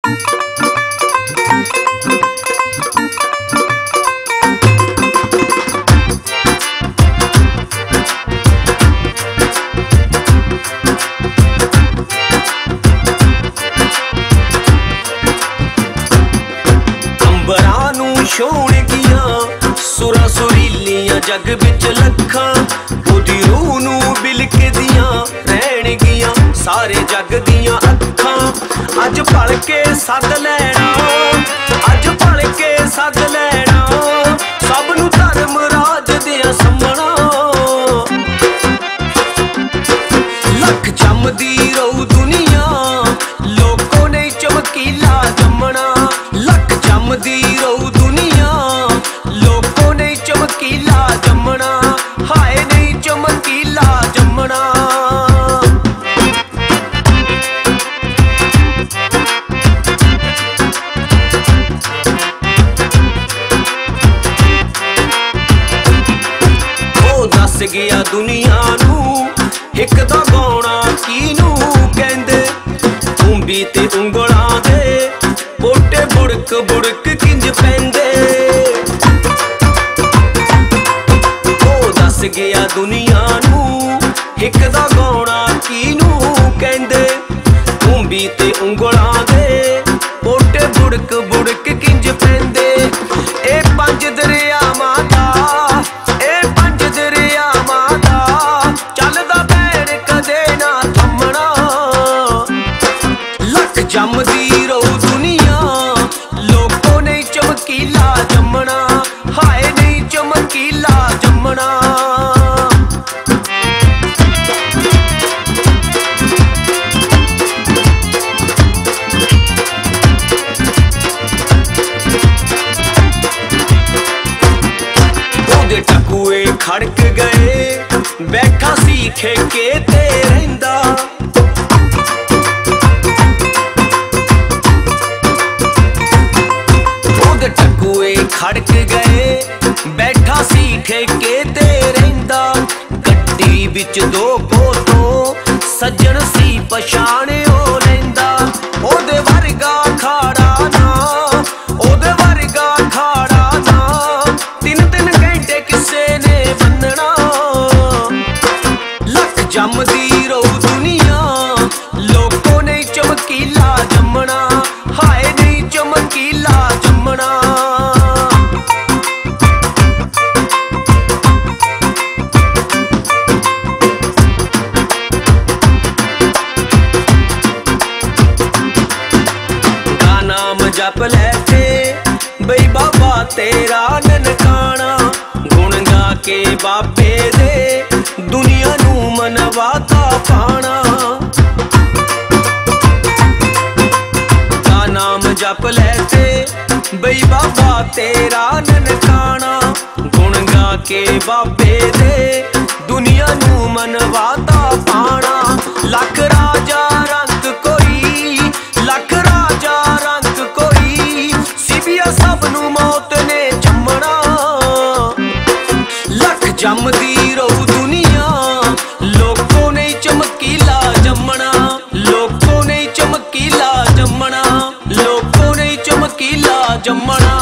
शोणगियां सुरां सुरीलियां जग विच लखां ओदी रूह नूं बिलकदियां रहणगियां सारे जग दियां अखां। अज भल के सद लैणा, अज भल के सद लैणा, सब नूं धर्म राज दियां सम्मणा। लख जमदी रहू दुनिया लोकों ने चमकीला जमना। लख जमदी रहू दुनिया लोकों ने चमकीला जमना। हाय नहीं चमकीला जमना। ओ दस गया दुनिया नू एक दा गौना कीनू कहंदे। उंबी ते उंगलां दे पोटे बुड़क बुड़क किंज पैंदे। ओ दस गया दुनिया नू एक दा गौना कीनू कहंदे। उंबी ते उंगलां दे पोटे बुड़क बुड़क किंज पैंदे। ए पंज दरियावां दा, ए पंज दरियावां दा चलदा पैर कदे ना थमना। लख जमदी रहू दुनिया लोकों ने चमकीला जमना। हाय नहीं चमकीला जमना। ओदे टकुए खड़क गए बैठा सी खेके ते रहिंदा। ओदे टकुए खड़क गए बैठा सी ठेके ते रहिंदा। गड्डी विच दो पोतों सज्जन सी पछाणियो लैंदा। ओदे वर्गा खाड़ा ना, ओदे वर्गा खाड़ा ना, तिन तिन घंटे किसे ने बन्नना। लख जमदी रहू दुनिया लोकों ने चमकीला जमना। हाय नहीं चमकीला जमना। गा नाम जप लैते बई बाबा तेरा ननकाना। गुण गा के बाबे दे दुनिया नू मनवाता पाना। गा नाम जप लैते बई बाबा तेरा ननकाना। गुण गा के बाबे दे दुनिया नू मनवाता पाना। लख राजा रंग कोई, लख राजा रंग कोई, सिबिया सब नू मौत ने जमना। लख जमदी रहू दुनिया लोकों ने चमकीला जमना। लोकों ने चमकीला जमना। लोकों ने चमकीला जमना।